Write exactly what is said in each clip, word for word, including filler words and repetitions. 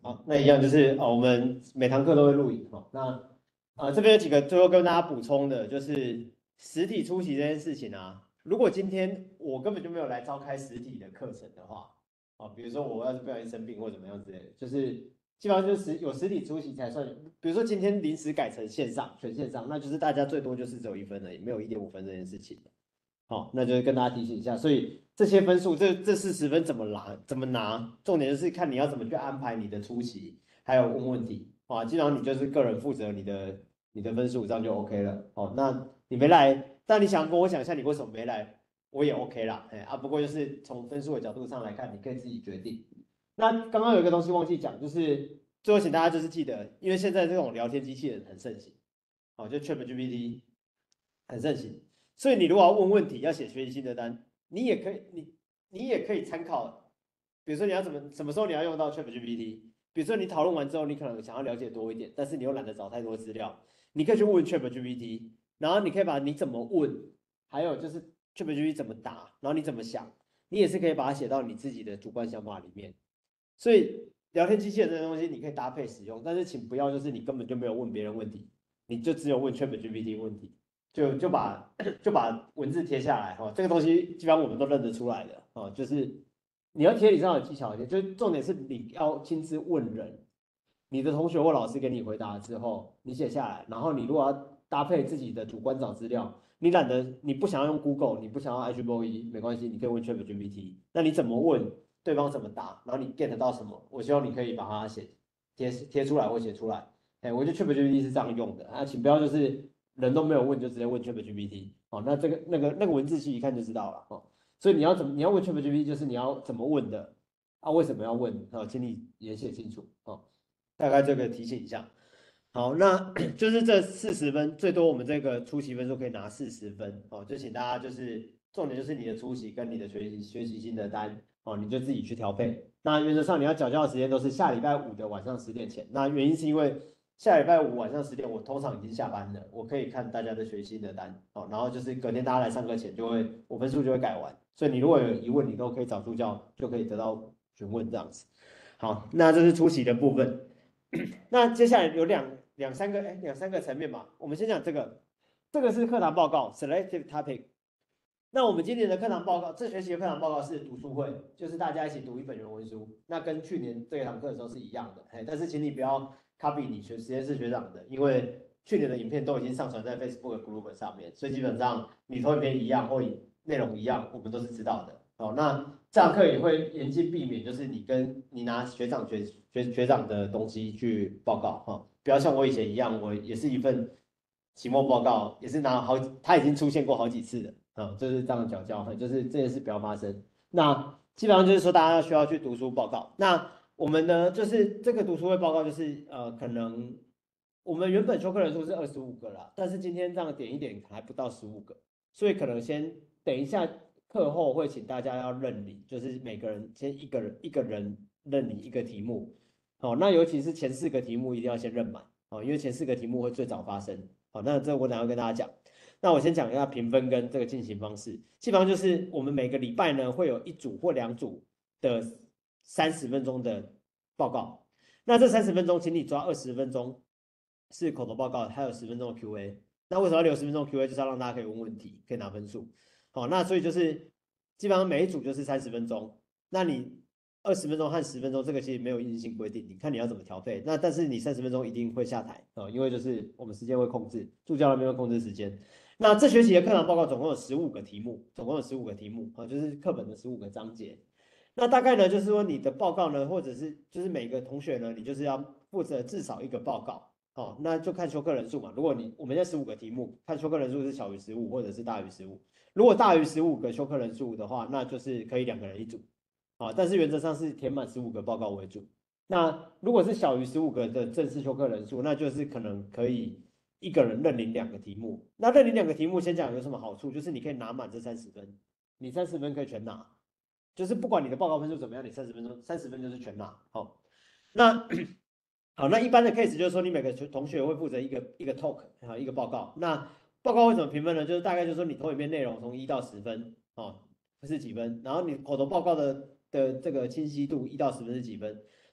好，那一样就是哦，我们每堂课都会录影哈。那呃这边有几个最后跟大家补充的，就是实体出席这件事情啊。如果今天我根本就没有来召开实体的课程的话，啊，比如说我要是不小心生病或怎么样之类的，就是基本上就是实有实体出席才算。比如说今天临时改成线上，全线上，那就是大家最多就是只有一分而已，没有一点五分这件事情。好，那就是跟大家提醒一下，所以这些分数，这这四十分怎么拿？怎么拿？重点就是看你要怎么去安排你的出席，还有问问题。啊，基本上你就是个人负责你的你的分数，这样就 OK 了。哦，那你没来，但你想跟我讲一下你为什么没来，我也 OK 啦。哎啊，不过就是从分数的角度上来看，你可以自己决定。那刚刚有一个东西忘记讲，就是最后请大家就是记得，因为现在这种聊天机器人很盛行，哦，就 ChatGPT 很盛行。所以你如果要问问题，要写学习心得单，你也可以，你你也可以参考，比如说你要怎么什么时候你要用到 ChatGPT，比如说你讨论完之后，你可能想要了解多一点，但是你又懒得找太多资料，你可以去问 ChatGPT，然后你可以把你怎么问，还有就是 ChatGPT 怎么答，然后你怎么想，你也是可以把它写到你自己的主观想法里面。所以聊天机器人这东西你可以搭配使用，但是请不要就是你根本就没有问别人问题，你就只有问 ChatGPT 问题。就就把就把文字贴下来哈、哦，这个东西基本上我们都认得出来的哦，就是你要贴，你上有技巧一点，就是重点是你要亲自问人，你的同学或老师给你回答之后，你写下来，然后你如果要搭配自己的主观找资料，你懒得你不想要用 Google，你不想要 H B O E，没关系，你可以问 ChatGPT，那你怎么问，对方怎么答，然后你 get 到什么，我希望你可以把它写贴贴出来或写出来。哎，我觉得 ChatGPT 是这样用的啊，请不要就是人都没有问就直接问 ChatGPT 哦，那这个那个那个文字其实一看就知道了哦，所以你要怎么你要问 ChatGPT，就是你要怎么问的啊？为什么要问啊？请你也写清楚哦。大概这个提醒一下。好，那就是这四十分，最多我们这个出席分数可以拿四十分哦，就请大家就是重点就是你的出席跟你的学习学习心得单哦，你就自己去调配。那原则上你要缴交的时间都是下礼拜五的晚上十点前。那原因是因为下礼拜五晚上十点我通常已经下班了，我可以看大家的学习心得单哦，然后就是隔天大家来上课前就会我分数就会改完，所以你如果有疑问，你都可以找助教就可以得到询问这样子。好，那这是出席的部分。那接下来有两两三个哎两三个层面吧，我们先讲这个，这个是课堂报告 selective topic。那我们今年的课堂报告，这学期的课堂报告是读书会，就是大家一起读一本原文书，那跟去年这一堂课的时候是一样的，哎，但是请你不要 copy 你学实验室学长的，因为去年的影片都已经上传在 Facebook group 上面，所以基本上你投影片一样或内容一样，我们都是知道的。哦，那这堂课也会严禁避免，就是你跟你拿学长学学学长的东西去报告哈、哦，不要像我以前一样，我也是一份期末报告，也是拿好，他已经出现过好几次了啊、哦，就是这样讲教，就是这件事不要发生。那基本上就是说，大家需要去读书报告。那我们呢，就是这个读书会报告，就是呃，可能我们原本修课人数是二十五个啦，但是今天这样点一点还不到十五个，所以可能先等一下课后会请大家要认领，就是每个人先一个人一个人认领一个题目。好，那尤其是前四个题目一定要先认满，好，因为前四个题目会最早发生。好，那这我等下跟大家讲。那我先讲一下评分跟这个进行方式，基本上就是我们每个礼拜呢会有一组或两组的三十分钟的报告，那这三十分钟，请你抓二十分钟是口头报告，还有十分钟的 Q A。那为什么要留十分钟 Q A？就是要让大家可以问问题，可以拿分数。好，那所以就是基本上每一组就是三十分钟，那你二十分钟和十分钟这个其实没有硬性规定，你看你要怎么调配。那但是你三十分钟一定会下台啊、哦，因为就是我们时间会控制，助教那边会控制时间。那这学期的课堂报告总共有十五个题目，总共有十五个题目啊、哦，就是课本的十五个章节。那大概呢，就是说你的报告呢，或者是就是每个同学呢，你就是要负责至少一个报告。哦，那就看修课人数嘛。如果你我们在十五个题目，看修课人数是小于十五或者是大于十五。如果大于十五个修课人数的话，那就是可以两个人一组。啊、哦，但是原则上是填满十五个报告为主。那如果是小于十五个的正式修课人数，那就是可能可以一个人认领两个题目。那认领两个题目，先讲有什么好处，就是你可以拿满这三十分，你三十分可以全拿。就是不管你的报告分数怎么样，你三十分钟三十分就是全拿。好、哦，那好，那一般的 case 就是说，你每个同学会负责一个一个 talk 啊，一个报告。那报告会怎么评分呢？就是大概就是说你投影片内容从一到十分哦，是几分？然后你口头报告的的这个清晰度一到十分是几分？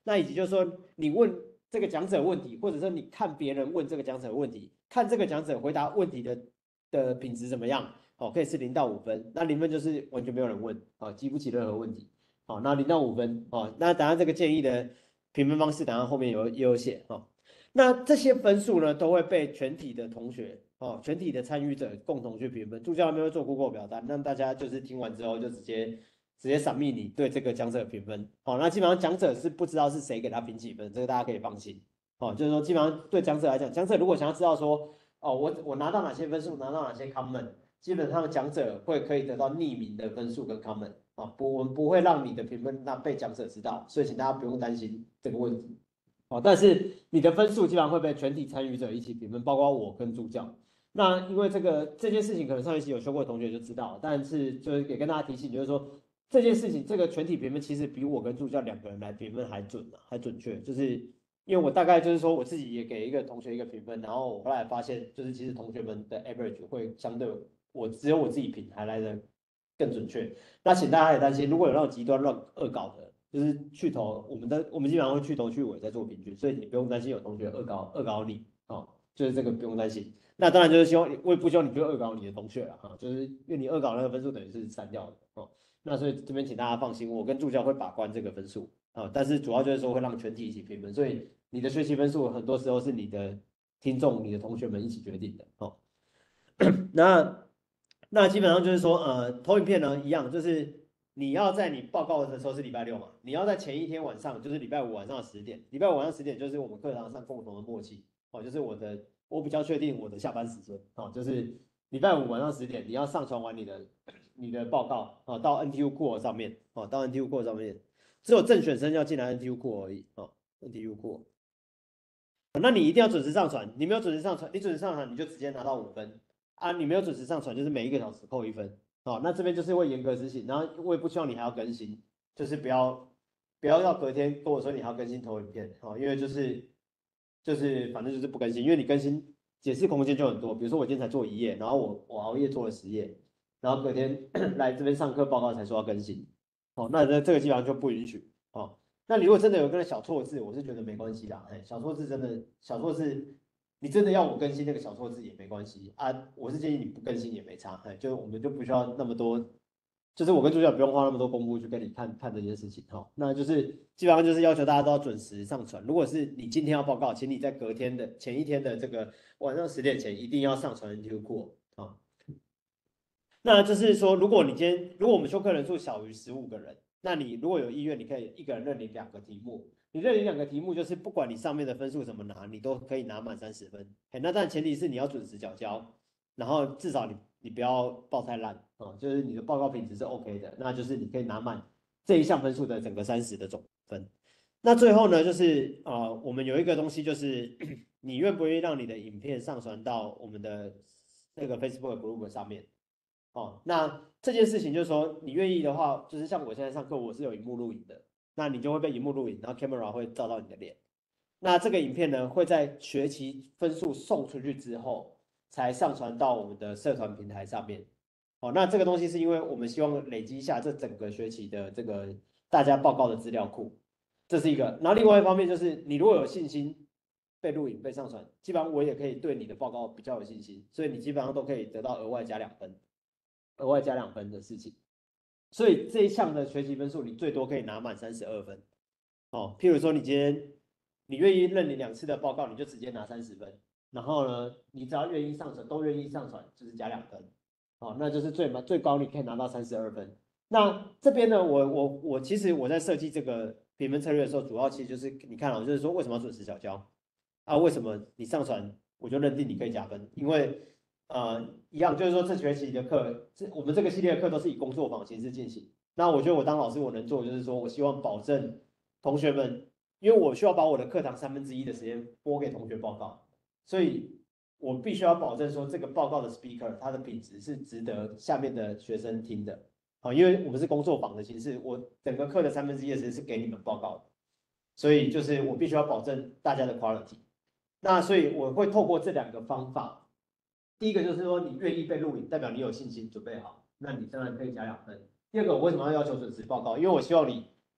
那以及就是说你问这个讲者问题，或者说你看别人问这个讲者问题，看这个讲者回答问题的的品质怎么样，哦，可以是零到五分，那零分就是完全没有人问，哦，激不起任何问题，好，那零到五分，哦，那当然这个建议的评分方式，等下后面有也有写，哦，那这些分数呢都会被全体的同学，哦，全体的参与者共同去评分，助教那边会做 Google 表单，让大家就是听完之后就直接。直接闪密你对这个讲者的评分，好，那基本上讲者是不知道是谁给他评几分，这个大家可以放心，哦，就是说基本上对讲者来讲，讲者如果想要知道说，哦，我我拿到哪些分数，拿到哪些 comment，基本上讲者会可以得到匿名的分数跟 comment，啊，不，我们不会让你的评分让被讲者知道，所以请大家不用担心这个问题，哦，但是你的分数基本上会被全体参与者一起评分，包括我跟助教。那因为这个这件事情，可能上一期有修过的同学就知道，但是就是也跟大家提醒，就是说。这件事情，这个全体评分其实比我跟助教两个人来评分还准啊，还准确。就是因为我大概就是说我自己也给一个同学一个评分，然后我后来发现，就是其实同学们的 average 会相对我只有我自己评还来的更准确。那请大家也担心，如果有那种极端乱恶搞的，就是去头，我们的我们基本上会去头去尾在做平均，所以你不用担心有同学恶搞恶搞你哦，就是这个不用担心。那当然就是希望，我也不希望你去恶搞你的同学了哈，就是因为你恶搞那个分数等于是删掉的哦。那所以这边请大家放心，我跟助教会把关这个分数啊，但是主要就是说会让全体一起评分，所以你的学习分数很多时候是你的听众、你的同学们一起决定的哦。那那基本上就是说，呃，投影片呢一样，就是你要在你报告的时候是礼拜六嘛，你要在前一天晚上，就是礼拜五晚上十点，礼拜五晚上十点就是我们课堂上共同的默契哦，就是我的我比较确定我的下班时间哦，就是礼拜五晚上十点你要上传完你的。你的报告啊，到 N T U Core 上面啊，到 N T U Core 上面，只有正选生要进来 N T U Core 而已啊 ，N T U Core。那你一定要准时上传，你没有准时上传，你准时上传你就直接拿到五分啊，你没有准时上传就是每一个小时扣一分啊。那这边就是会严格执行，然后我也不希望你还要更新，就是不要不要到隔天跟我说你还要更新投影片啊，因为就是就是反正就是不更新，因为你更新解释空间就很多，比如说我今天才做一页，然后我我熬夜做了十页。然后隔天来这边上课报告才说要更新，哦，那这这个基本上就不允许哦。那你如果真的有个小错字，我是觉得没关系啦，哎，小错字真的小错字，你真的要我更新那个小错字也没关系啊，我是建议你不更新也没差，哎，就我们就不需要那么多，就是我跟助教不用花那么多功夫去跟你看看这件事情，哈、哦，那就是基本上就是要求大家都要准时上传。如果是你今天要报告，请你在隔天的前一天的这个晚上十点前一定要上传 N T U Core 啊。那就是说，如果你今天，如果我们修课人数小于十五个人，那你如果有意愿，你可以一个人认领两个题目。你认领两个题目，就是不管你上面的分数怎么拿，你都可以拿满三十分。那但前提是你要准时缴交，然后至少你你不要报太烂啊，就是你的报告品质是 OK 的，那就是你可以拿满这一项分数的整个三十的总分。那最后呢，就是呃，我们有一个东西，就是你愿不愿意让你的影片上传到我们的那个 Facebook group 上面？哦，那这件事情就是说，你愿意的话，就是像我现在上课，我是有荧幕录影的，那你就会被荧幕录影，然后 camera 会照到你的脸。那这个影片呢，会在学期分数送出去之后，才上传到我们的社团平台上面。哦，那这个东西是因为我们希望累积一下这整个学期的这个大家报告的资料库，这是一个。然后另外一方面就是，你如果有信心被录影被上传，基本上我也可以对你的报告比较有信心，所以你基本上都可以得到额外加两分。额外加两分的事情，所以这一项的学习分数你最多可以拿满三十二分。哦，譬如说你今天你愿意认领两次的报告，你就直接拿三十分。然后呢，你只要愿意上传，都愿意上传，就是加两分。哦，那就是最最高你可以拿到三十二分。那这边呢，我我我其实我在设计这个评分策略的时候，主要其实就是你看哦，就是说为什么要准时缴交啊？为什么你上传我就认定你可以加分？因为呃，一样，就是说这学期的课，这我们这个系列的课都是以工作坊形式进行。那我觉得我当老师，我能做就是说我希望保证同学们，因为我需要把我的课堂三分之一的时间拨给同学报告，所以我必须要保证说这个报告的 speaker 它的品质是值得下面的学生听的。好，因为我们是工作坊的形式，我整个课的三分之一的时间是给你们报告的，所以就是我必须要保证大家的 quality。那所以我会透过这两个方法。第一个就是说，你愿意被录影，代表你有信心准备好，那你当然可以加两分。第二个，我为什么要要求准时报告？因为我希望你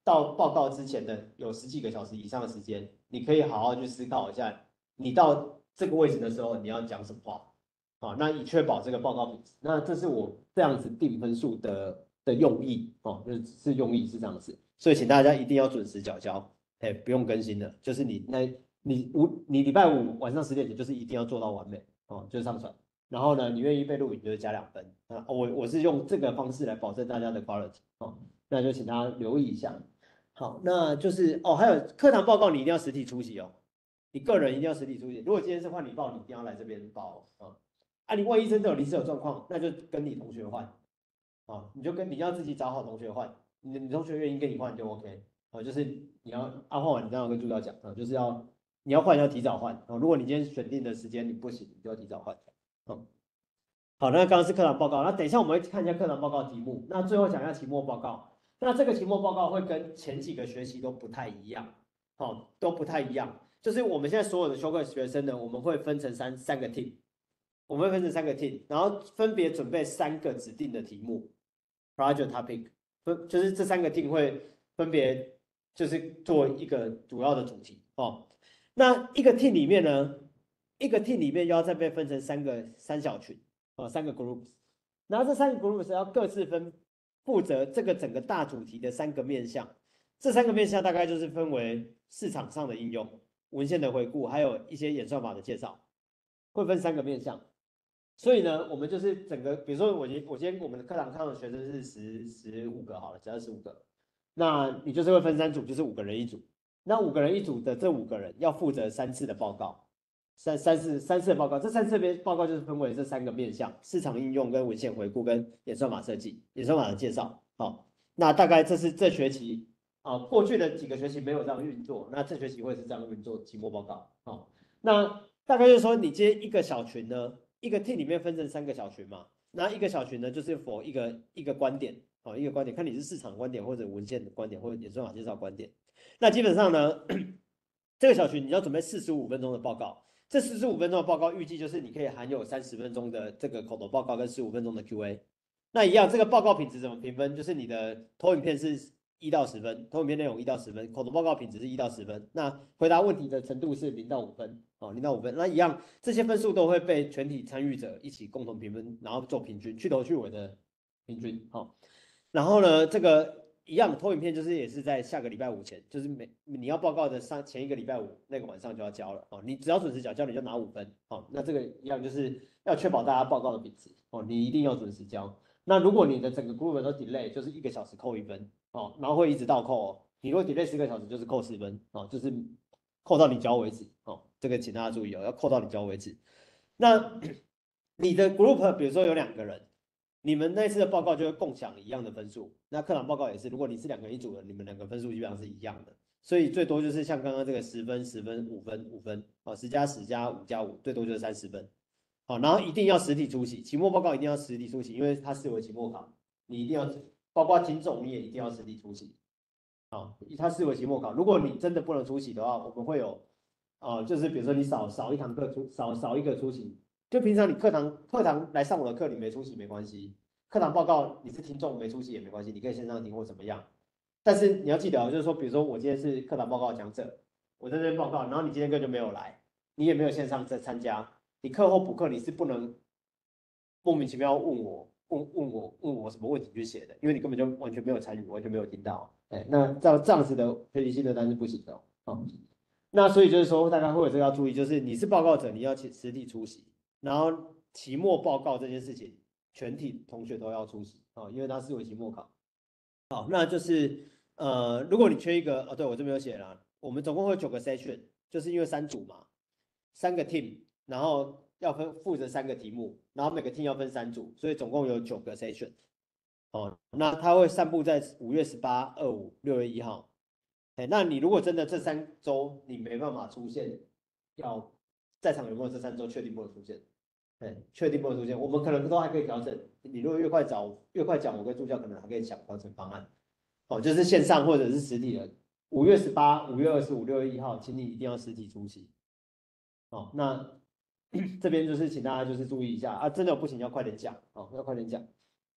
到报告之前的有十几个小时以上的时间，你可以好好去思考一下，你到这个位置的时候你要讲什么话，啊，那以确保这个报告品质。那这是我这样子定分数的的用意哦，就是是用意是这样子，所以请大家一定要准时缴交，哎，不用更新的，就是你那你五你礼拜五晚上十点前就是一定要做到完美哦，就是上传。然后呢，你愿意被录影就是加两分啊，我我是用这个方式来保证大家的 quality 哦，那就请大家留意一下。好，那就是哦，还有课堂报告你一定要实体出席哦，你个人一定要实体出席。如果今天是换你报，你一定要来这边报哦。啊，你万一真的有临时有状况，那就跟你同学换啊，你就跟你要自己找好同学换，你你同学愿意跟你换就 OK 啊，就是你要啊换完你这样跟助教讲啊，就是要你要换要提早换啊，如果你今天选定的时间你不行，你就要提早换。哦，好，那刚刚是课堂报告，那等一下我们会看一下课堂报告题目，那最后讲一下期末报告。那这个期末报告会跟前几个学期都不太一样，好、哦，都不太一样。就是我们现在所有的修课学生呢，我们会分成三三个 team，我们会分成三个 team，然后分别准备三个指定的题目 project topic，分就是这三个 team 会分别就是做一个主要的主题哦。那一个 team 里面呢，一个 team 里面又要再被分成三个三小群哦，三个 groups，然后这三个 groups 要各自分负责这个整个大主题的三个面向。这三个面向大概就是分为市场上的应用、文献的回顾，还有一些演算法的介绍，会分三个面向。所以呢，我们就是整个，比如说我今我今天我们的课堂上的学生是十十五个好了，只要十五个，那你就是会分三组，就是五个人一组。那五个人一组的这五个人要负责三次的报告，三三次三次的报告，这三次的报告就是分为这三个面向：市场应用、跟文献回顾、跟演算法设计、演算法的介绍。好，那大概这是这学期啊，过去的几个学期没有这样运作，那这学期会是这样运作期末报告。好，那大概就是说，你今天一个小群呢，一个 team 里面分成三个小群嘛，那一个小群呢就是 for 一个一个观点，好，一个观点，看你是市场观点或者文献的观点或者演算法介绍观点。那基本上呢，这个小群你要准备四十五分钟的报告。这四十五分钟的报告预计就是你可以含有三十分钟的这个口头报告跟十五分钟的 Q A。那一样，这个报告品质怎么评分？就是你的投影片是一到十分，投影片内容一到十分，口头报告品质是一到十分。那回答问题的程度是零到五分，哦，零到五分。那一样，这些分数都会被全体参与者一起共同评分，然后做平均，去头去尾的平均，好、哦。然后呢，这个一样投影片就是也是在下个礼拜五前，就是每你要报告的上前一个礼拜五那个晚上就要交了哦。你只要准时缴交，你就拿五分哦。那这个一样就是要确保大家报告的品质哦，你一定要准时交。那如果你的整个 group 都 delay，就是一个小时扣一分哦，然后会一直倒扣哦。你如果 delay 十个小时，就是扣十分哦，就是扣到你交为止哦。这个请大家注意哦，要扣到你交为止。那你的 group 比如说有两个人。你们那次的报告就会共享一样的分数，那课堂报告也是，如果你是两个人一组的，你们两个分数基本上是一样的，所以最多就是像刚刚这个十分、十分、五分、五分，哦，十加十加五加五，最多就是三十分，好，然后一定要实体出席，期末报告一定要实体出席，因为它视为期末考，你一定要，包括听众你也一定要实体出席，好，它视为期末考，如果你真的不能出席的话，我们会有，哦，就是比如说你少少一堂课出少少一个出席。就平常你课堂课堂来上我的课，你没出席没关系。课堂报告你是听众没出席也没关系，你可以线上听或怎么样。但是你要记得哦，就是说，比如说我今天是课堂报告讲者，我在这边报告，然后你今天根本就没有来，你也没有线上在参加，你课后补课你是不能莫名其妙问我问问我问我什么问题去写的，因为你根本就完全没有参与，完全没有听到。哎，那这样这样子的学习心得单是不行的哦。那所以就是说，大家会有这个要注意，就是你是报告者，你要实体出席。然后期末报告这件事情，全体同学都要出席啊、哦，因为它是为期末考。好，那就是呃，如果你缺一个，哦，对我这边有写了，我们总共会有九个 session，就是因为三组嘛，三个 team，然后要分负责三个题目，然后每个 team 要分三组，所以总共有九个 session。哦，那它会散布在五月十八、二五、六月一号。哎，那你如果真的这三周你没办法出现，要在场有没有这三周确定不能出现？哎，确定不能出现，我们可能都还可以调整。你如果越快找越快讲，我跟助教可能还可以想调整方案。哦，就是线上或者是实体的。五月十八、五月二十五、六月一号，请你一定要实体出席。哦，那这边就是请大家就是注意一下啊，真的不行要快点讲哦，要快点讲。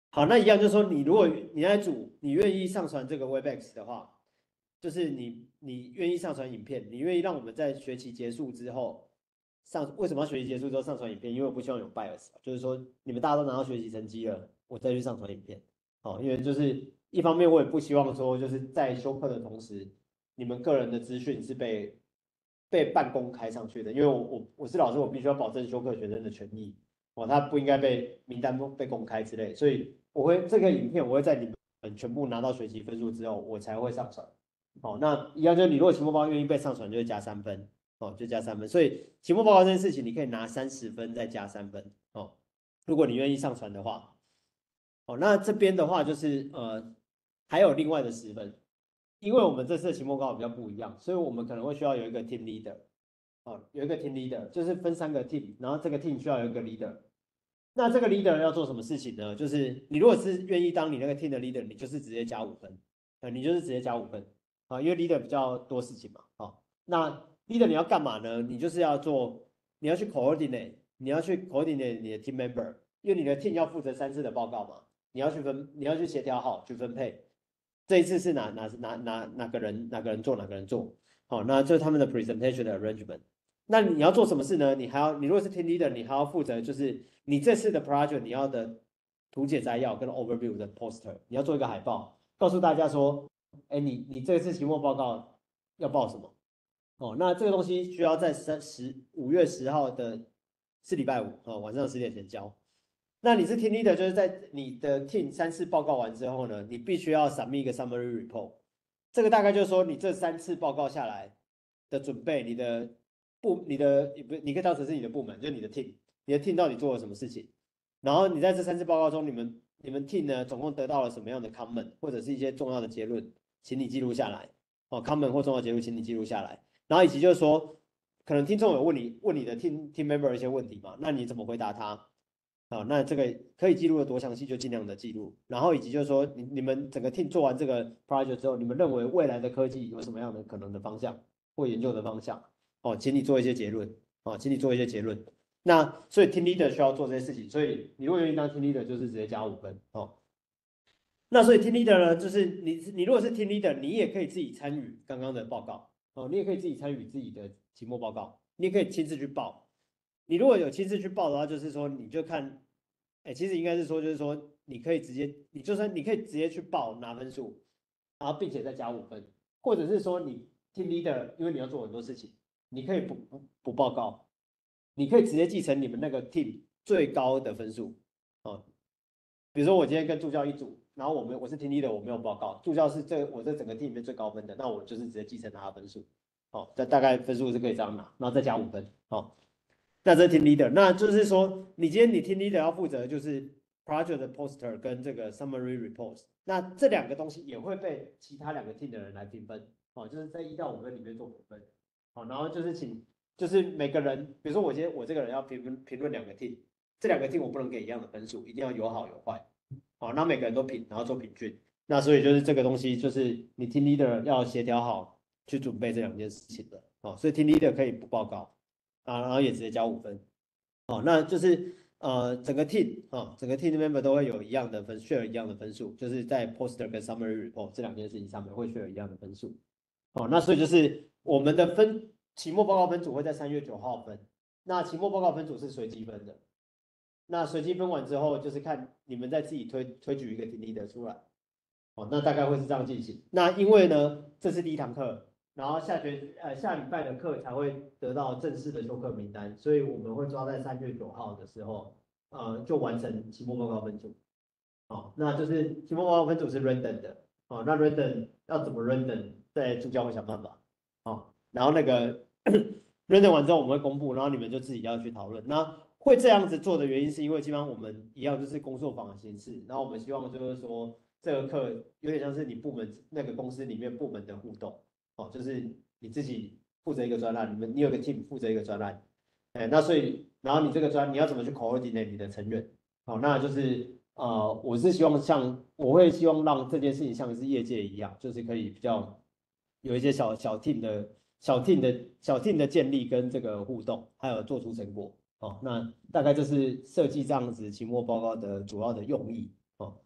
好，那一样就是说，你如果你在组，你愿意上传这个 Webex 的话，就是你你愿意上传影片，你愿意让我们在学期结束之后上，为什么要学期结束之后上传影片？因为我不希望有 bias，就是说你们大家都拿到学习成绩了，我再去上传影片。哦，因为就是一方面我也不希望说就是在修课的同时，你们个人的资讯是被被半公开上去的，因为我我我是老师，我必须要保证修课学生的权益。哦，他不应该被名单被公开之类，所以我会这个影片我会在你们全部拿到学习分数之后，我才会上传。哦，那一样就是你如果期末报告愿意被上传，就会加三分，哦，就加三分。所以期末报告这件事情，你可以拿三十分再加三分，哦，如果你愿意上传的话，哦，那这边的话就是呃还有另外的十分，因为我们这次的期末报告比较不一样，所以我们可能会需要有一个 team leader，哦，有一个 team leader，就是分三个 team，然后这个 team 需要有一个 leader。那这个 leader 要做什么事情呢？就是你如果是愿意当你那个 team 的 leader，你就是直接加五分，呃，你就是直接加五分啊，因为 leader 比较多事情嘛，啊，那 leader 你要干嘛呢？你就是要做，你要去 coordinate，你要去 coordinate 你的 team member，因为你的 team 要负责三次的报告嘛，你要去分，你要去协调好，去分配，这一次是哪哪哪哪哪个人哪个人做哪个人做，好，那这是他们的 presentation 的 arrangement。那你要做什么事呢？你还要，你如果是 team leader，你还要负责就是你这次的 project 你要的图解摘要跟 overview 的 poster，你要做一个海报，告诉大家说，哎，你你这次期末报告要报什么？哦，那这个东西需要在三十五月十号的是礼拜五哦，晚上十点前交。那你是 team leader，就是在你的 team 三次报告完之后呢，你必须要 submit 一个 summary report。这个大概就是说你这三次报告下来的准备，你的部、你的不，你可以当成是你的部门，就是你的 team，你的 team 到底做了什么事情，然后你在这三次报告中，你们你们 team 呢总共得到了什么样的 comment，或者是一些重要的结论，请你记录下来。哦，comment 或重要结论，请你记录下来。然后以及就是说，可能听众有问你问你的 team team member 一些问题嘛，那你怎么回答他？啊，那这个可以记录的多详细就尽量的记录，然后以及就是说你你们整个 team 做完这个 project 之后，你们认为未来的科技有什么样的可能的方向或研究的方向？哦，请你做一些结论，哦，请你做一些结论。那所以 team leader 需要做这些事情，所以你如果愿意当 team leader，就是直接加五分哦。那所以 team leader 呢，就是你你如果是 team leader，你也可以自己参与刚刚的报告哦，你也可以自己参与自己的期末报告，你也可以亲自去报。你如果有亲自去报的话，就是说你就看，哎，其实应该是说，就是说你可以直接，你就算你可以直接去报拿分数，然后并且再加五分，或者是说你 team leader，因为你要做很多事情，你可以不不不报告，你可以直接继承你们那个 team 最高的分数哦。比如说我今天跟助教一组，然后我们我是 team leader，我没有报告，助教是这我这整个 team 里面最高分的，那我就是直接继承他的分数，哦，这大概分数是可以这样拿，然后再加五分，哦。那这是 team leader，那就是说，你今天你 team leader 要负责就是 project 的 poster 跟这个 summary report，那这两个东西也会被其他两个 team 的人来评分，哦，就是在一到五分里面做评分，好，然后就是请就是每个人，比如说我今天我这个人要评分评论两个 team，这两个 team 我不能给一样的分数，一定要有好有坏，好，那每个人都评，然后做平均，那所以就是这个东西就是你 team leader 要协调好去准备这两件事情的，哦，所以 team leader 可以不报告。啊，然后也直接加五分，哦，那就是呃整个 team 啊、哦，整个 team member 都会有一样的分 share 一样的分数，就是在 poster 跟 summary report 这两件事情上面会 share 一样的分数，哦，那所以就是我们的分期末报告分组会在三月九号分，那期末报告分组是随机分的，那随机分完之后就是看你们再自己推推举一个 team leader 出来，哦，那大概会是这样进行。那因为呢这是第一堂课。然后下学呃下礼拜的课才会得到正式的休课名单，所以我们会抓在三月九号的时候，呃就完成期末报告分组。哦，那就是期末报告分组是 random 的，哦，那 random 要怎么 random，在助教会想办法。哦，然后那个 random 完之后我们会公布，然后你们就自己要去讨论。那会这样子做的原因是因为基本上我们一样就是工作坊的形式，然后我们希望就是说这个课有点像是你部门那个公司里面部门的互动。哦，就是你自己负责一个专栏，你们你有个 team 负责一个专栏，哎，那所以然后你这个专你要怎么去 coordinate 你的成员？好，那就是呃，我是希望像我会希望让这件事情像是业界一样，就是可以比较有一些小小 team 的小 team 的小 team 的建立跟这个互动，还有做出成果。哦，那大概就是设计这样子期末报告的主要的用意。哦。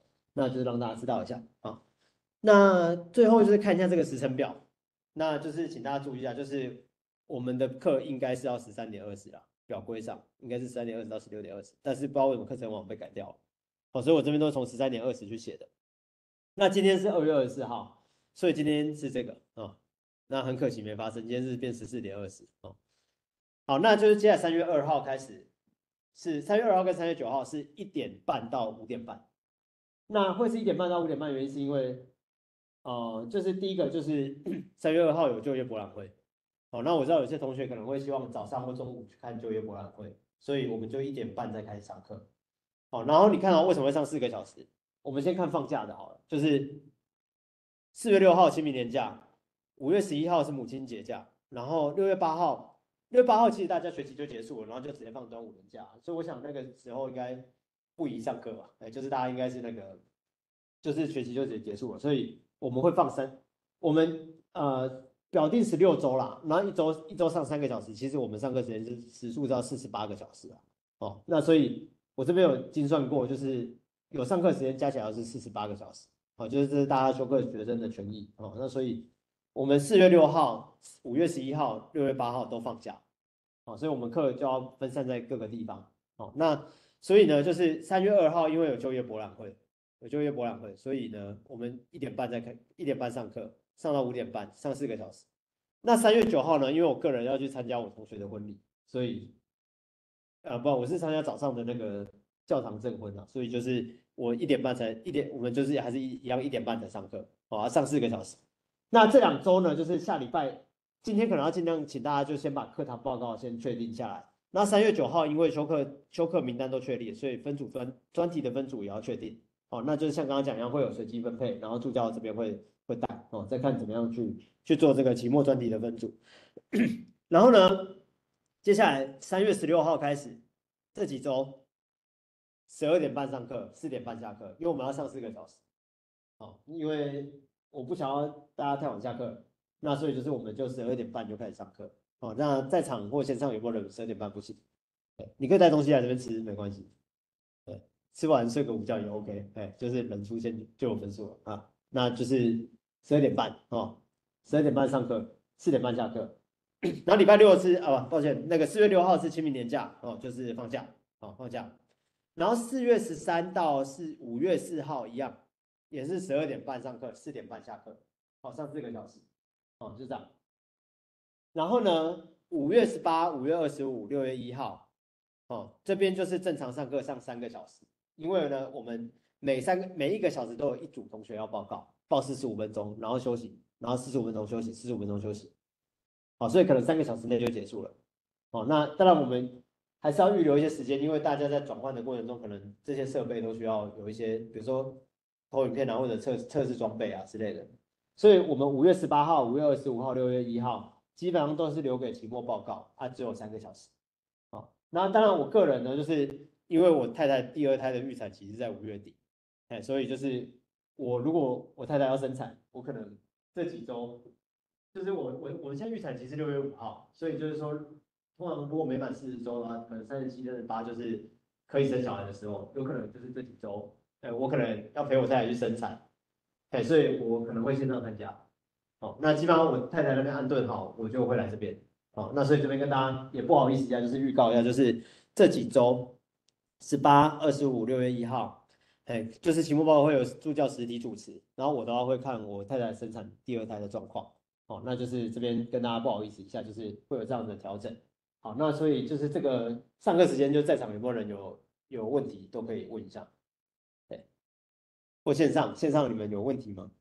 那就是让大家知道一下啊。那最后就是看一下这个时程表，那就是请大家注意一下，就是我们的课应该是要十三点二十啦，表规上应该是十三点二十到十六点二十，但是不知道为什么课程网被改掉了，哦，所以我这边都是从十三点二十去写的。那今天是二月二十四号，所以今天是这个哦，那很可惜没发生，今天是变十四点二十哦。好，那就是接下来三月二号开始，是三月二号跟三月九号是一点半到五点半。那会是一点半到五点半，原因是因为，呃，就是第一个就是三月二号有就业博览会，哦，那我知道有些同学可能会希望早上或中午去看就业博览会，所以我们就一点半再开始上课，哦，然后你看到为什么会上四个小时？我们先看放假的好了，就是四月六号清明年假，五月十一号是母亲节假，然后六月八号，六月八号其实大家学期就结束了，然后就直接放端午年假，所以我想那个时候应该不宜上课吧，哎，就是大家应该是那个，就是学期就直接结束了，所以我们会放三，我们呃表定十六周啦，然后一周一周上三个小时，其实我们上课时间是时数是要四十八个小时啊，哦，那所以我这边有精算过，就是有上课时间加起来是四十八个小时。好，就是这是大家修课学生的权益哦。那所以我们四月六号、五月十一号、六月八号都放假，哦，所以我们课就要分散在各个地方。哦，那所以呢，就是三月二号因为有就业博览会，有就业博览会，所以呢，我们一点半再开，一点半上课，上到五点半，上四个小时。那三月九号呢，因为我个人要去参加我同学的婚礼，所以啊不，我是参加早上的那个教堂证婚啊，所以就是我一点半才一点，我们就是还是一一样一点半才上课，哦，上四个小时。那这两周呢，就是下礼拜，今天可能要尽量请大家就先把课堂报告先确定下来。那三月九号因为修课修课名单都确立，所以分组分专题的分组也要确定。哦，那就是像刚刚讲一样，会有随机分配，然后助教这边会会带哦，再看怎么样去去做这个期末专题的分组。然后呢，接下来三月十六号开始，这几周十二点半上课，四点半下课，因为我们要上四个小时。哦，因为我不想要大家太晚下课，那所以就是我们就十二点半就开始上课。哦，那在场或线上有没有人十二点半不行？你可以带东西来这边吃，没关系。对，吃完睡个午觉也 OK。哎，就是人出现就有分数了啊。那就是十二点半哦，十二点半上课，四点半下课。然后礼拜六是啊，抱歉，那个四月六号是清明年假哦，就是放假哦，放假。然后四月十三到是五月四号一样，也是十二点半上课，四点半下课，哦，上四个小时，哦，就这样。然后呢，五月十八、五月二十五、六月一号，哦，这边就是正常上课上三个小时，因为呢，我们每三个每一个小时都有一组同学要报告，报四十五分钟，然后休息，然后四十五分钟休息，四十五分钟休息，哦，所以可能三个小时内就结束了，哦，那当然我们还是要预留一些时间，因为大家在转换的过程中，可能这些设备都需要有一些，比如说投影片啊，或者测测试装备啊之类的，所以我们五月十八号、五月二十五号、六月一号。基本上都是留给期末报告，啊，只有三个小时。好，那当然我个人呢，就是因为我太太第二胎的预产期是在五月底，哎，所以就是我如果我太太要生产，我可能这几周，就是我我我现在预产期是六月五号，所以就是说，通常如果没满四十周的话，可能三十七、三十八就是可以生小孩的时候，有可能就是这几周，哎，我可能要陪我太太去生产，哎，所以我可能会线上参加。哦，那基本上我太太那边安顿好，我就会来这边。哦，那所以这边跟大家也不好意思一下，就是预告一下，就是这几周十八、二十五、六月一号，哎，就是期末报告会有助教实体主持，然后我都要会看我太太生产第二胎的状况。哦，那就是这边跟大家不好意思一下，就是会有这样的调整。好，那所以就是这个上课时间就在场有没有人有有问题都可以问一下。对，或线上线上你们有问题吗？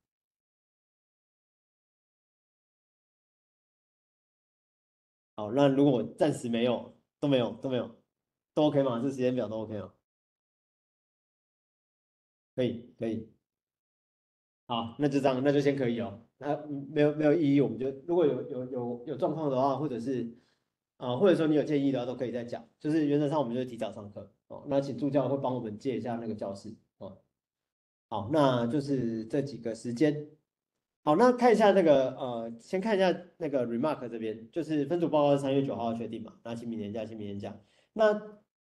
好，那如果暂时没有，都没有，都没有，都 OK 吗？这时间表都 OK 吗？可以，可以。好，那就这样，那就先可以哦。那嗯没有没有异议，我们就如果有有有有状况的话，或者是啊、呃或者说你有建议的话，都可以再讲。就是原则上我们就是提早上课哦。那请助教会帮我们借一下那个教室哦。好，那就是这几个时间。好，那看一下那个呃，先看一下那个 remark 这边，就是分组报告是三月九号确定嘛，那清明年假，清明年假。那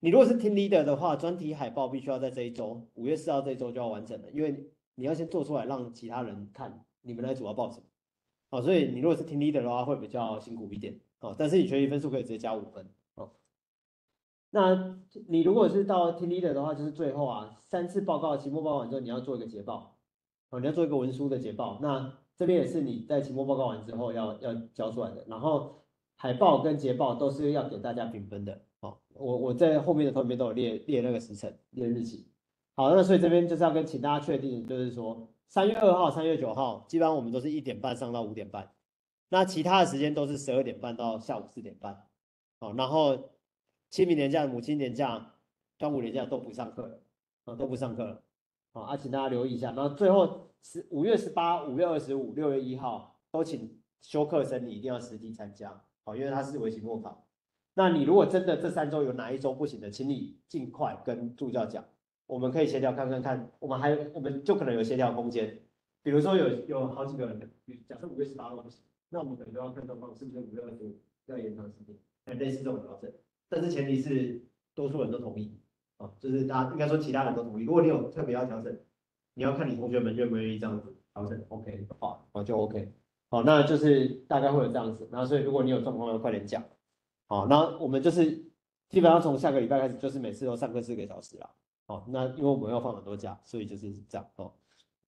你如果是 team leader 的话，专题海报必须要在这一周，五月四号这一周就要完成了，因为你要先做出来让其他人看你们来组要报什么。哦，所以你如果是 team leader 的话，会比较辛苦一点。哦，但是你学习分数可以直接加五分。哦，那你如果是到 team leader 的话，就是最后啊，三次报告，期末报告完之后，你要做一个捷报。哦，你要做一个文书的捷报。那这边也是你在期末报告完之后要要交出来的。然后海报跟捷报都是要给大家评分的。哦，我我在后面的图里面都有列列那个时辰、列日期。好，那所以这边就是要跟请大家确定，就是说三月二号、三月九号，基本上我们都是一点半上到五点半，那其他的时间都是十二点半到下午四点半。哦，然后清明年假、母亲年假、端午年假都不上课了，啊，都不上课了。好，啊，请大家留意一下。然后最后十五月十八、五月二十五、六月一号都请修课生，你一定要实体参加，好，因为它是为期末考。那你如果真的这三周有哪一周不行的，请你尽快跟助教讲，我们可以协调看看看，我们还我们就可能有协调空间。比如说有有好几个人，假设五月十八都不行，那我们可能就要看状况，是不是五月二十五要延长时间，类似这种调整。但是前提是多数人都同意。哦，就是大家应该说其他人都同意。如果你有特别要调整，你要看你同学们愿不愿意这样子调整 ，OK 的话，哦就 OK。好，那就是大概会有这样子。然后所以如果你有状况要快点讲。好，那我们就是基本上从下个礼拜开始，就是每次都上课四个小时啦。好，那因为我们要放很多假，所以就是这样。哦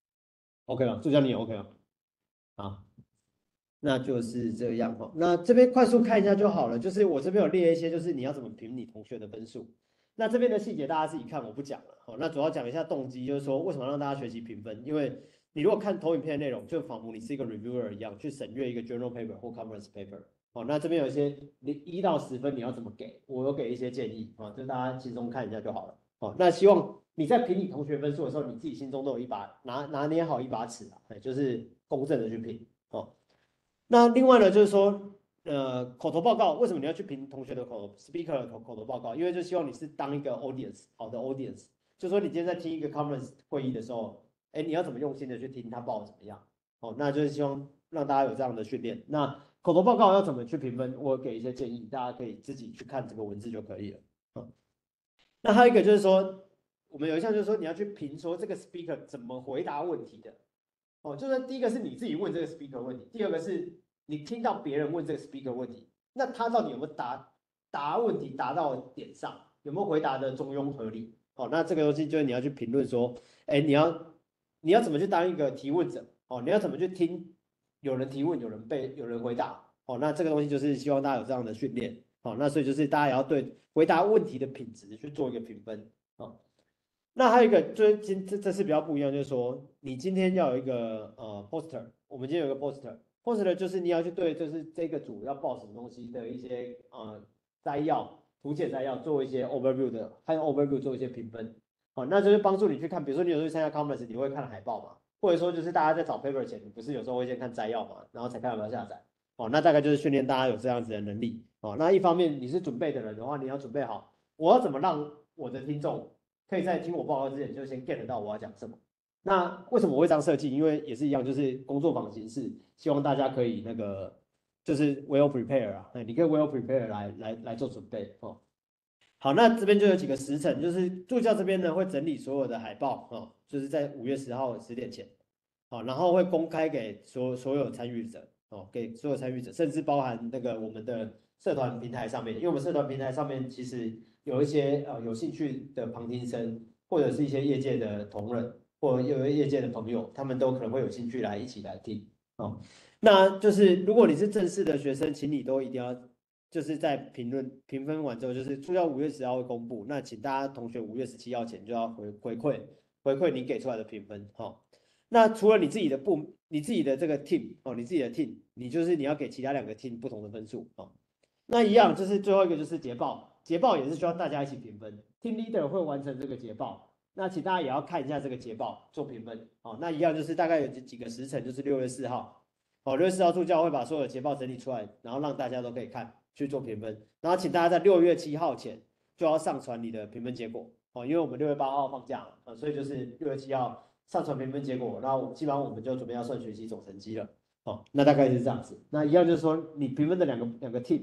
OK 了，助教你也 OK 了。好，那就是这样哈。那这边快速看一下就好了。就是我这边有列一些，就是你要怎么评你同学的分数。那这边的细节大家自己看，我不讲了。好，那主要讲一下动机，就是说为什么让大家学习评分。因为你如果看投影片的内容，就仿佛你是一个 reviewer 一样，去审阅一个 journal paper 或 conference paper。好，那这边有一些你一到十分你要怎么给，我有给一些建议啊，就大家轻松看一下就好了。好，那希望你在评你同学分数的时候，你自己心中都有一把拿拿捏好一把尺啊，就是公正的去评。哦，那另外呢，就是说，呃，口头报告为什么你要去评同学的口头 speaker 的口口头报告？因为就希望你是当一个 audience 好的 audience，就说你今天在听一个 conference 会议的时候，哎，你要怎么用心的去听他报怎么样？哦，那就是希望让大家有这样的训练。那口头报告要怎么去评分？我给一些建议，大家可以自己去看这个文字就可以了。嗯，那还有一个就是说，我们有一项就是说你要去评说这个 speaker 怎么回答问题的。哦，就是第一个是你自己问这个 speaker 问题，第二个是你听到别人问这个 speaker 问题，那他到底有没有答答问题答到点上，有没有回答的中庸合理？哦，那这个东西就是你要去评论说，哎，你要你要怎么去当一个提问者？哦，你要怎么去听有人提问，有人被有人回答？哦，那这个东西就是希望大家有这样的训练。哦，那所以就是大家也要对回答问题的品质去做一个评分。哦。那还有一个就是今这这次比较不一样，就是说你今天要有一个呃 poster，我们今天有一个 poster，poster 就是你要去对就是这个组要报什么东西的一些呃摘要、图解摘要做一些 overview 的，还有 overview 做一些评分。好，那就是帮助你去看，比如说你有时候去参加 conference，你会看海报嘛，或者说就是大家在找 paper 前，你不是有时候会先看摘要嘛，然后才看要不要下载。哦，那大概就是训练大家有这样子的能力。哦，那一方面你是准备的人的话，你要准备好，我要怎么让我的听众可以在听我报告之前就先 get 到我要讲什么。那为什么我会这样设计？因为也是一样，就是工作坊形式，希望大家可以那个就是 well prepare 啊，你可以 well prepare 来来来做准备哦。好，那这边就有几个时辰，就是助教这边呢会整理所有的海报哦，就是在五月十号十点前，好，然后会公开给所所有参与者哦，给所有参与者，甚至包含那个我们的社团平台上面，因为我们社团平台上面其实有一些呃有兴趣的旁听生，或者是一些业界的同仁，或者有业界的朋友，他们都可能会有兴趣来一起来听哦。那就是如果你是正式的学生，请你都一定要就是在评论评分完之后，就是助教五月十号会公布，那请大家同学五月十七号前就要回回馈回馈你给出来的评分哈。哦，那除了你自己的部，你自己的这个 team 哦，你自己的 team，你就是你要给其他两个 team 不同的分数哦。那一样就是最后一个就是捷报，捷报也是需要大家一起评分，team leader 会完成这个捷报，那请大家也要看一下这个捷报做评分哦。那一样就是大概有几个时辰，就是六月四号哦，六月四号助教会把所有的捷报整理出来，然后让大家都可以看去做评分，然后请大家在六月七号前就要上传你的评分结果哦，因为我们六月八号放假啊，哦，所以就是六月七号上传评分结果，然后基本上我们就准备要算学习总成绩了。哦，那大概是这样子。那一样就是说，你评分的两个两个 team，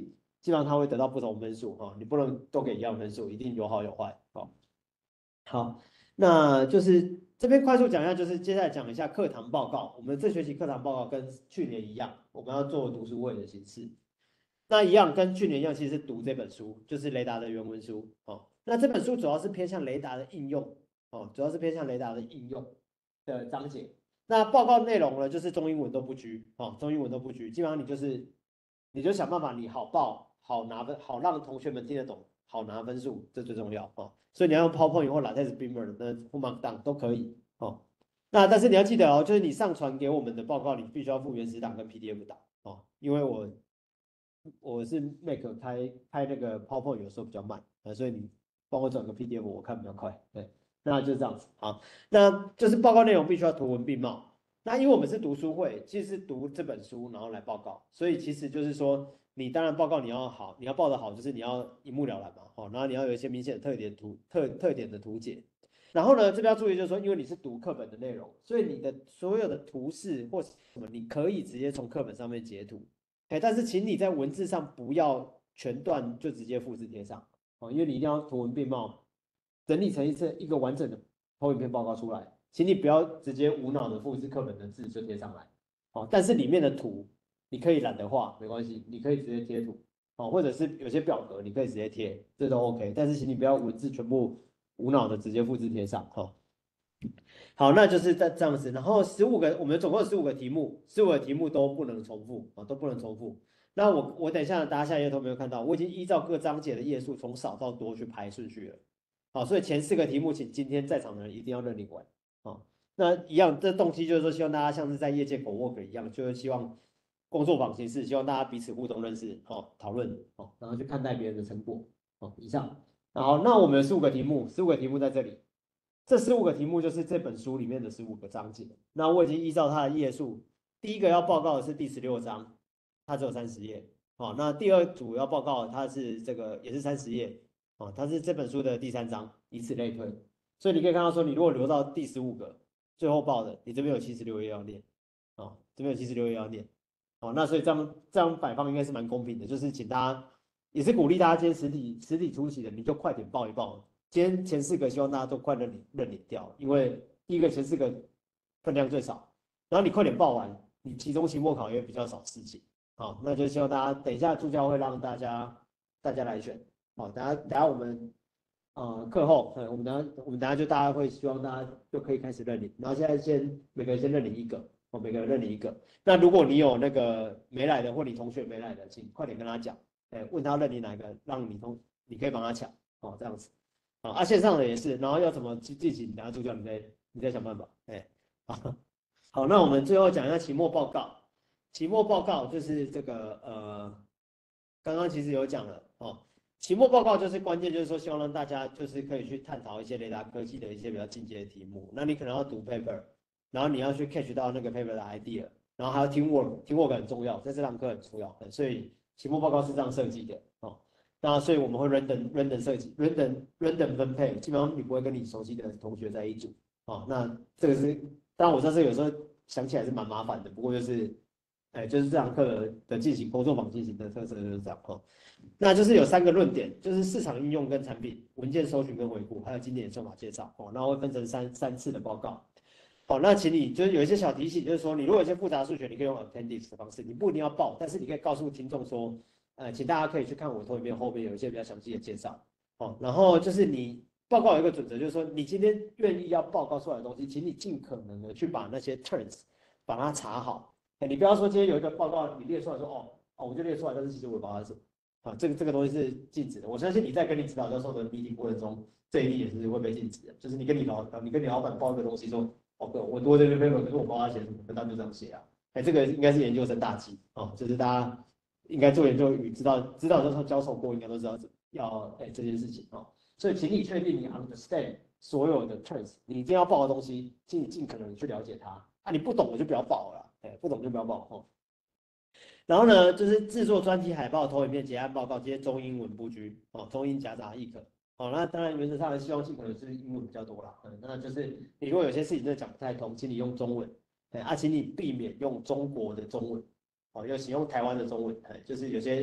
基本上它会得到不同分数哈，你不能都给一样分数，一定有好有坏哦。好，那就是这边快速讲一下，就是接下来讲一下课堂报告。我们这学期课堂报告跟去年一样，我们要做读书会的形式。那一样跟去年一样，其实是读这本书，就是雷达的原文书哦。那这本书主要是偏向雷达的应用哦，主要是偏向雷达的应用的章节。那报告内容呢，就是中英文都不拘哦，中英文都不拘，基本上你就是你就想办法，你好报好拿分，好让同学们听得懂，好拿分数，这最重要哦。所以你要用 PowerPoint 或 LaTeX Beamer 的或 Markdown 都可以哦。那但是你要记得哦，就是你上传给我们的报告，你必须要附原始档跟 P D F 档哦，因为我我是 Mac 开开那个 PowerPoint 有时候比较慢啊，所以你帮我转个 P D F， 我看比较快。对，那就这样子。好，那就是报告内容必须要图文并茂。那因为我们是读书会，其实是读这本书然后来报告，所以其实就是说，你当然报告你要好，你要报得好，就是你要一目了然嘛，哦，然后你要有一些明显的特点图特特点的图解。然后呢，这边要注意就是说，因为你是读课本的内容，所以你的所有的图示或什么，你可以直接从课本上面截图。哎，但是请你在文字上不要全段就直接复制贴上哦，因为你一定要图文并茂，整理成一次一个完整的投影片报告出来。请你不要直接无脑的复制课本的字就贴上来哦，但是里面的图你可以懒得画没关系，你可以直接贴图哦，或者是有些表格你可以直接贴，这都 OK。但是请你不要文字全部无脑的直接复制贴上哦。好，那就是这这样子，然后十五个，我们总共有十五个题目，十五个题目都不能重复啊，都不能重复。那我我等一下大家下页都没有看到，我已经依照各章节的页数从少到多去排顺序了。好，所以前四个题目，请今天在场的人一定要认领完。好，那一样，这动机就是说，希望大家像是在业界口 work 一样，就是希望工作坊形式，希望大家彼此互动认识，好，讨论，好，然后去看待别人的成果。好，以上。好，那我们有十五个题目，十五个题目在这里。这十五个题目就是这本书里面的十五个章节。那我已经依照它的页数，第一个要报告的是第十六章，它只有三十页。好，那第二组要报告它是这个也是三十页。哦，它是这本书的第三章，以此类推。所以你可以看到说，你如果留到第十五个最后报的，你这边有七十六页要念。哦，这边有七十六页要念。哦，那所以这样这样摆放应该是蛮公平的，就是请大家也是鼓励大家今天实体实体出席的，你就快点报一报。今天前四个希望大家都快认领认领掉，因为第一个前四个分量最少，然后你快点报完，你期中期末考也比较少事情。好，那就希望大家等一下助教会让大家大家来选。好，等下等下我们呃课后，呃我们等下我们等下就大家会希望大家就可以开始认领，然后现在先每个人先认领一个，哦每个人认领一个。那如果你有那个没来的或你同学没来的，请快点跟他讲，哎问他认领哪个，让你同你可以帮他抢，哦这样子。啊，啊线上的也是，然后要怎么进行，等下助教你再你再想办法，哎，好，好，那我们最后讲一下期末报告。期末报告就是这个呃，刚刚其实有讲了哦，期末报告就是关键，就是说希望让大家就是可以去探讨一些雷达科技的一些比较进阶的题目。那你可能要读 paper，然后你要去 catch 到那个 paper 的 idea，然后还要 teamwork，teamwork 很重要，在这堂课很重要，所以期末报告是这样设计的哦。那所以我们会 random random 设计 random random 分配，基本上你不会跟你熟悉的同学在一组哦。那这个是，当然我知道这有时候想起来是蛮麻烦的，不过就是，哎，就是这堂课的的进行工作坊进行的特色就是这样哦。那就是有三个论点，就是市场应用跟产品、文件搜寻跟回顾，还有经典算法介绍哦。然后会分成三三次的报告。好，那请你就是有一些小提醒，就是说你如果有一些复杂数学，你可以用 appendix 的方式，你不一定要报，但是你可以告诉听众说。呃，请大家可以去看我投影片后面有一些比较详细的介绍，哦，然后就是你报告有一个准则，就是说你今天愿意要报告出来的东西，请你尽可能的去把那些 terms 把它查好，哎，你不要说今天有一个报告你列出来说，哦，哦，我就列出来，但是其实我也不知道它是什么，啊，这个这个东西是禁止的，我相信你在跟你指导教授的 meeting 过程中，这一定也是会被禁止的，就是你跟你老你跟你老板报一个东西说，哦，我我这边 paper 可是我不知道他写什么，那他就这样写啊，哎，这个应该是研究生大忌，哦，就是大家。应该做研究与知道知道教授教授过，应该都知道要哎这件事情哦。所以请你确定你 understand 所有的 terms，你一定要报的东西，请你尽可能去了解它。啊，你不懂的就不要报了，哎，不懂就不要报哦。然后呢，就是制作专题海报、投影片、结案报告，这些中英文不拘哦，中英夹杂亦可。哦，那当然原则上希望尽可能是英文比较多啦。嗯，那就是你如果有些事情真的讲不太通，请你用中文，哎啊，请你避免用中国的中文。哦，要使用台湾的中文，就是有些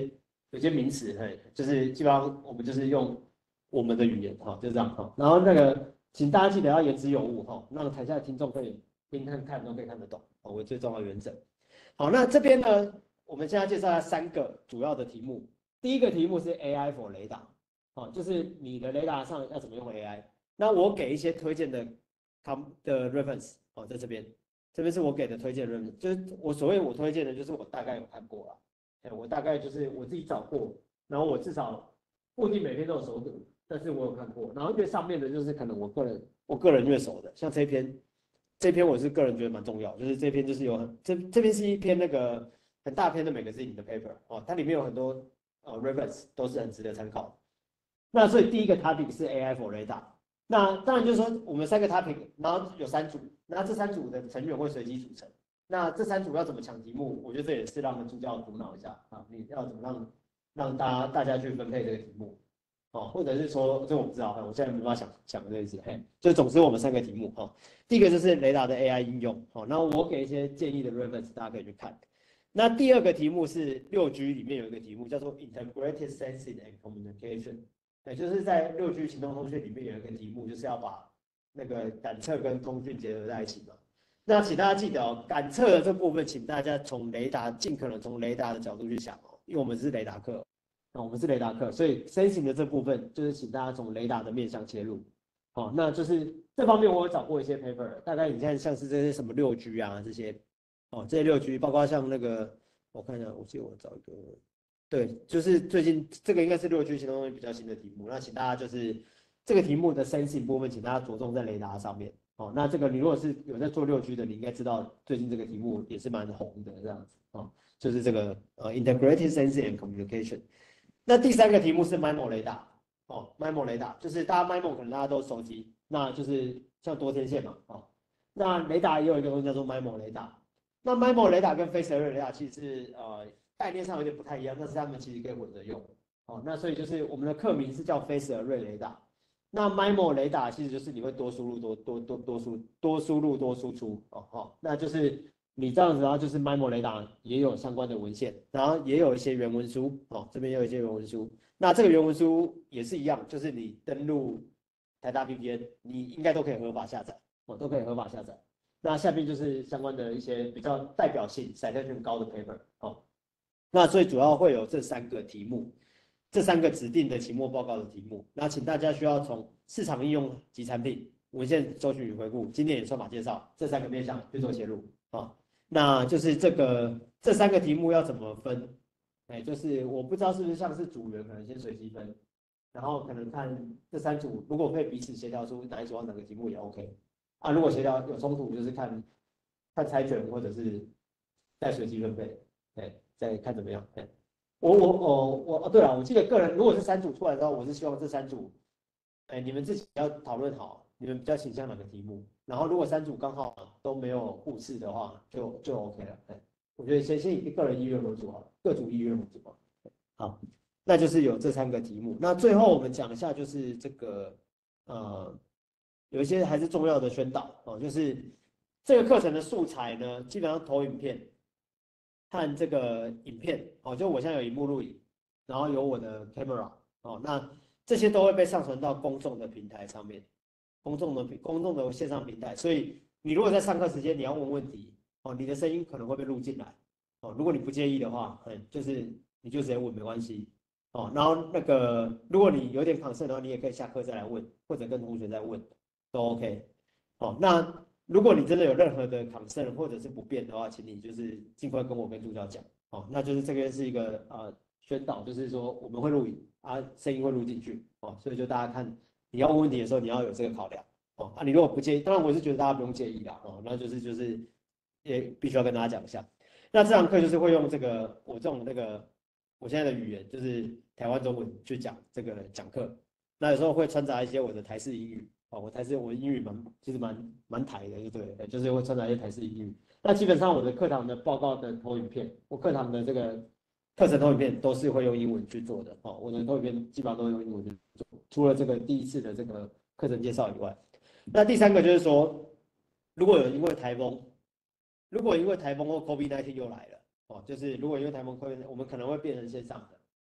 有些名词，嘿，就是基本上我们就是用我们的语言哈，就这样哈。然后那个，请大家记得要言之有物哈，让台下的听众可以听看看都可以看得懂，哦，我最重要的原则。好，那这边呢，我们现在介绍一下三个主要的题目。第一个题目是 A I for 雷达，哦，就是你的雷达上要怎么用 A I。那我给一些推荐的 com 的 reference，哦，在这边，这边是我给的推荐 reference，就是我所谓我推荐的，就是我大概有看过了。哎，我大概就是我自己找过，然后我至少不一定每篇都有熟读，但是我有看过。然后越上面的就是可能我个人我个人越熟的，像这篇，这篇我是个人觉得蛮重要，就是这篇就是有很这这篇是一篇那个很大篇的每个自己的 paper 哦，它里面有很多呃 reference 都是很值得参考的。那所以第一个 topic 是 A I for radar， 那当然就是说我们三个 topic， 然后有三组，那这三组的成员会随机组成。那这三组要怎么抢题目？我觉得这也是让助教苦恼一下啊！你要怎么让让大家大家去分配这个题目哦，或者是说这我不知道，我现在没办法想想这件事。嘿，就总之我们三个题目哈、哦，第一个就是雷达的 A I 应用，好、哦，那我给一些建议的 reference， 大家可以去看。那第二个题目是六 G 里面有一个题目叫做 Integrated Sensing and Communication， 也就是在六 G 行动通讯里面有一个题目，就是要把那个感测跟通讯结合在一起嘛。那请大家记得哦，感测的这部分，请大家从雷达尽可能从雷达的角度去想哦，因为我们是雷达课，那我们是雷达课，所以 sensing 的这部分就是请大家从雷达的面向切入，哦，那就是这方面我有找过一些 paper， 大概你看像是这些什么六 G 啊这些，哦，这些六 G， 包括像那个我看一下，我记得我找一个，对，就是最近这个应该是六 G 行动比较新的题目，那请大家就是这个题目的 sensing 部分，请大家着重在雷达上面。哦，那这个你如果是有在做六 G 的，你应该知道最近这个题目也是蛮红的这样子哦，就是这个呃 Integrated Sensing and Communication。那第三个题目是 M I M O 雷达哦 ，M I M O 雷达就是大家 M I M O 可能大家都熟悉，那就是像多天线嘛哦，那雷达也有一个东西叫做 M I M O 雷达。那 M I M O 雷达跟 Phased Array 雷达其实是呃概念上有点不太一样，但是它们其实可以混着用哦。那所以就是我们的课名是叫 Phased Array 雷达。那 M I M O 雷达其实就是你会多输入多多多多输多输入多输出哦哦，那就是你这样子，然后就是 M I M O 雷达也有相关的文献，然后也有一些原文书哦，这边也有一些原文书。那这个原文书也是一样，就是你登录台大 V P N， 你应该都可以合法下载哦，都可以合法下载。那下面就是相关的一些比较代表性、citation 高的 paper 哦。那所以主要会有这三个题目。这三个指定的期末报告的题目，那请大家需要从市场应用及产品、文献搜寻与回顾、经典演算法介绍这三个面向去做切入啊、哦。那就是这个这三个题目要怎么分？哎，就是我不知道是不是像是组员可能先随机分，然后可能看这三组如果可以彼此协调出哪一组要哪个题目也 OK 啊。如果协调有冲突，就是看看猜拳或者是再随机分配，哎，再看怎么样，哎。我我我我哦，对了，我记得个人如果是三组出来的话，我是希望这三组，哎，你们自己要讨论好，你们比较倾向哪个题目。然后如果三组刚好都没有互斥的话，就就 OK 了。哎，我觉得先先以个人意愿为主好了，各组意愿为主好。好，那就是有这三个题目。那最后我们讲一下，就是这个呃，有一些还是重要的宣导哦，就是这个课程的素材呢，基本上投影片。看这个影片哦，就我现在有荧幕录影，然后有我的 camera 哦，那这些都会被上传到公众的平台上面，公众的公众的线上平台，所以你如果在上课时间你要问问题哦，你的声音可能会被录进来哦，如果你不介意的话，嗯，就是你就直接问没关系哦，然后那个如果你有点 concern 的话，你也可以下课再来问，或者跟同学再问，都 OK 哦，那。如果你真的有任何的 concern 或者是不便的话，请你就是尽快跟我跟助教讲哦。那就是这边是一个呃宣导，就是说我们会录影啊，声音会录进去哦，所以就大家看你要问问题的时候，你要有这个考量哦。啊，你如果不介意，当然我是觉得大家不用介意啦哦，那就是就是也必须要跟大家讲一下。那这堂课就是会用这个我这种那个我现在的语言，就是台湾中文去讲这个讲课，那有时候会掺杂一些我的台式英语。哦，我台式我英语蛮其实蛮蛮台的，对不对？就是会掺杂一些台式英语。那基本上我的课堂的报告的投影片，我课堂的这个课程投影片都是会用英文去做的。哦，我的投影片基本上都用英文去做，除了这个第一次的这个课程介绍以外。那第三个就是说，如果有因为台风，如果因为台风或 COVID 十九 又来了，哦，就是如果因为台风 COVID， 我们可能会变成线上的。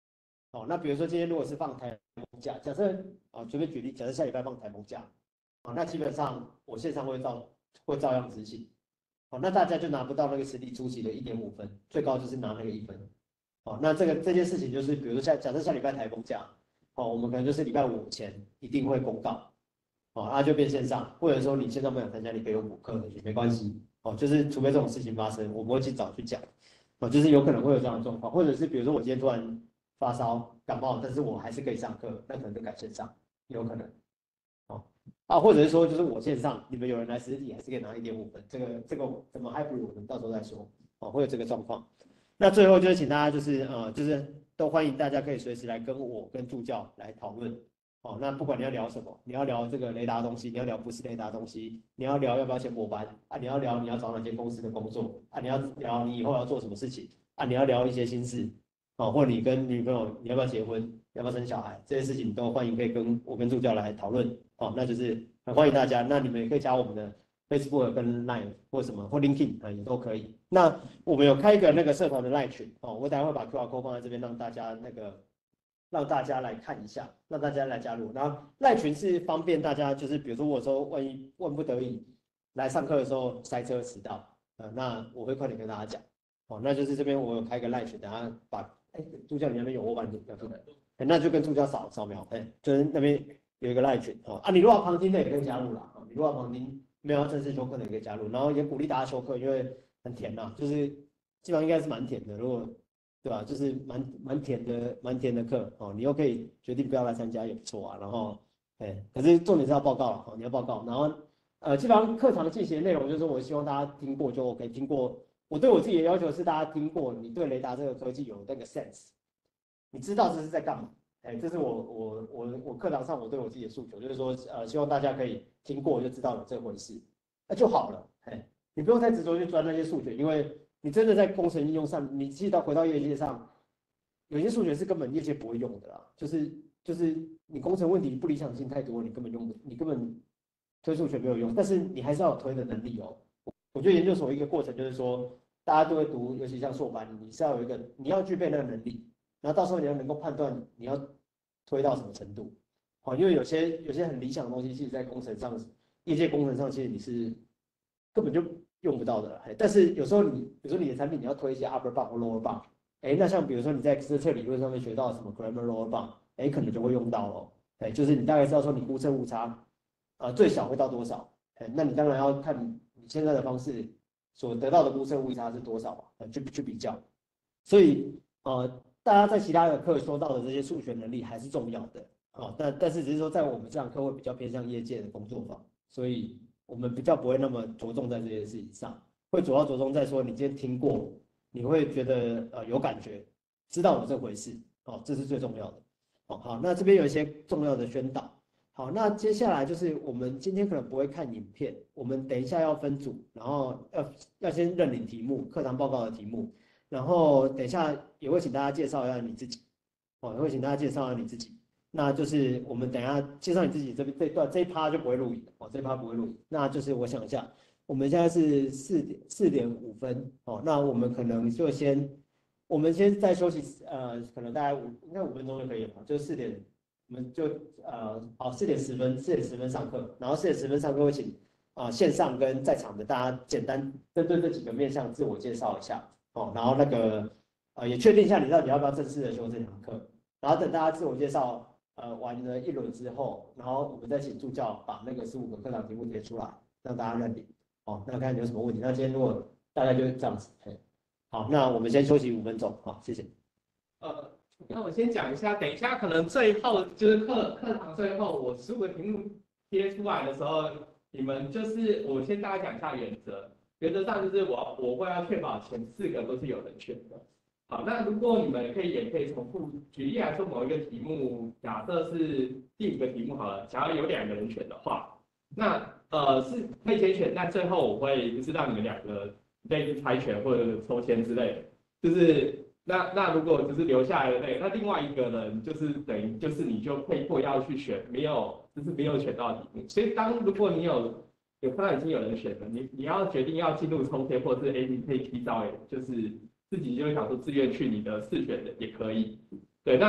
哦，那比如说今天如果是放台风假，假设啊，随便举例，假设下礼拜放台风假，啊，那基本上我线上会照会照样执行，哦，那大家就拿不到那个实体出席的一点五分，最高就是拿那个一分，哦，那这个这件事情就是，比如说下假设下礼拜台风假，哦，我们可能就是礼拜五前一定会公告，哦，那就变线上，或者说你线上不想参加，你可以用补课的也没关系，哦，就是除非这种事情发生，我们会去找去讲，哦，就是有可能会有这样的状况，或者是比如说我今天突然发烧感冒，但是我还是可以上课，那可能就改线上，有可能。哦，啊，或者是说，就是我线上，你们有人来实体，还是可以拿一点五分，这个这个怎么 hybrid，我们到时候再说，哦，会有这个状况。那最后就是请大家就是呃，就是都欢迎大家可以随时来跟我跟助教来讨论，哦，那不管你要聊什么，你要聊这个雷达东西，你要聊不是雷达东西，你要聊要不要先博班啊，你要聊你要找哪间公司的工作啊，你要聊你以后要做什么事情啊，你要聊一些心事，哦，或者你跟女朋友你要不要结婚，要不要生小孩，这些事情都欢迎可以跟我跟助教来讨论。哦，那就是很欢迎大家。那你们也可以加我们的 Facebook 跟 Line 或什么或 LinkedIn 啊，也都可以。那我们有开一个那个社团的 Line 群哦，我等下会把 Q R code 放在这边，让大家那个让大家来看一下，让大家来加入。然后 Line 群是方便大家，就是比如说我说万一万不得已来上课的时候塞车迟到，呃，那我会快点跟大家讲。哦，那就是这边我有开个 Line 群，等下把哎助教你那边有我把你表出来，哎，那就跟助教扫扫描，哎，就是那边。有一个赖群哦啊，你如果要旁听的也可以加入啦。啊，你如果要旁听没有要正式修课的也可以加入，然后也鼓励大家修课，因为很甜呐，就是基本上应该是蛮甜的，如果对吧，就是蛮蛮甜的蛮甜的课哦，你又可以决定不要来参加也不错啊。然后哎，可是重点是要报告了哦，你要报告，然后呃，基本上课堂进行的内容就是我希望大家听过就 OK，听过。我对我自己的要求是大家听过，你对雷达这个科技有那个 sense，你知道这是在干嘛。哎，这是我我我我课堂上我对我自己的诉求，就是说，呃，希望大家可以听过就知道有这回事，那就好了。哎，你不用太执着去钻那些数学，因为你真的在工程应用上，你记到回到业界上，有些数学是根本业界不会用的啦。就是就是你工程问题不理想性太多，你根本用不，你根本推数学没有用。但是你还是要有推的能力哦。我觉得研究所一个过程就是说，大家都会读，尤其像硕班，你是要有一个，你要具备那个能力。然后到时候你要能够判断你要推到什么程度，好，因为有些有些很理想的东西，其实在工程上，业界工程上，其实你是根本就用不到的。但是有时候你，比如说你的产品你要推一些 upper bound 或 lower bound，哎，那像比如说你在这测理论上面学到什么 grammar lower bound，哎，可能就会用到哦。哎，就是你大概知道说你估测误差，呃，最小会到多少，哎，那你当然要看你现在的方式所得到的估测误差是多少嘛，呃，去去比较。所以呃，大家在其他的课说到的这些数学能力还是重要的哦，但但是只是说在我们这堂课会比较偏向业界的工作坊，所以我们比较不会那么着重在这件事情上，会主要着重在说你今天听过，你会觉得呃有感觉，知道有这回事哦，这是最重要的。哦，好，那这边有一些重要的宣导。好，那接下来就是我们今天可能不会看影片，我们等一下要分组，然后要要先认领题目，课堂报告的题目。然后等一下也会请大家介绍一下你自己，哦，也会请大家介绍一下你自己。那就是我们等一下介绍你自己这边这段这一趴就不会录影哦，这一趴不会录影。那就是我想一下，我们现在是四点四点五分哦，那我们可能就先，我们先再休息，呃，可能大概五应该五分钟就可以了，就四点，我们就呃好四点十分四点十分上课，然后四点十分上课会请啊、呃、线上跟在场的大家简单针对这几个面向自我介绍一下。哦，然后那个呃也确定一下你到底要不要正式的修这堂课，然后等大家自我介绍呃完了一轮之后，然后我们再请助教把那个十五个课堂题目贴出来，让大家认领。哦，那看有什么问题。那今天如果大概就是这样子，好，那我们先休息五分钟，好，谢谢。 呃，那我先讲一下，等一下可能最后就是课课堂最后我十五个题目贴出来的时候，你们就是我先大概讲一下原则。原则上就是我我会要确保前四个都是有人选的。好，那如果你们可以也可以重复，举例来说，某一个题目，假设是第五个题目好了，想要有两个人选的话，那呃是可以先选，但最后我会就是让你们两个类似猜拳或者抽签之类的，就是那那如果只是留下来的那个，那另外一个人就是等于就是你就被迫要去选没有就是没有选到的题目，所以当如果你有有看到已经有人选了，你你要决定要进入抽签，或者是哎，你可以提早，就是自己就想说自愿去你的试选的也可以。对，那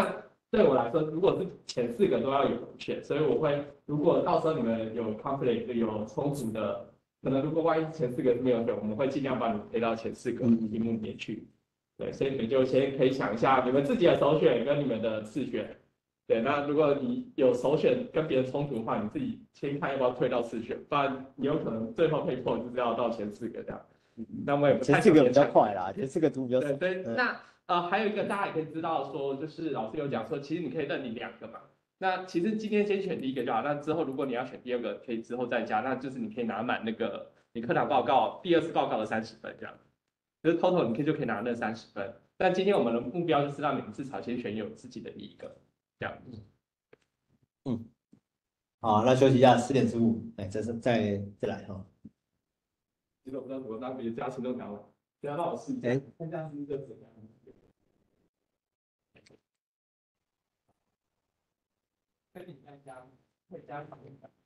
对我来说，如果是前四个都要有选，所以我会，如果到时候你们有 conflict 有冲突的，可能如果万一前四个没有选，我们会尽量把你推到前四个题目里面去。对，所以你们就先可以想一下你们自己的首选跟你们的次选。对，那如果你有首选跟别人冲突的话，你自己先看要不要推到次选，不然你有可能最后被迫就是要到前四个这样。那我也不太前四个比较快啦，前四个图比较对对， 嗯、 那呃还有一个大家也可以知道说，就是老师有讲说，其实你可以认领两个嘛。那其实今天先选第一个就好，那之后如果你要选第二个，可以之后再加，那就是你可以拿满那个你课堂报告第二次报告的三十分这样，就是 total 你可以就可以拿那三十分。但今天我们的目标就是让你们至少先选有自己的一个这样。 嗯，好，那休息一下，四点十五，哎，再再再来哈。 其实我不知道怎么让别人加行动条了，等下让我试一下， 哎看这样子就怎样。跟你再加，再加行动条。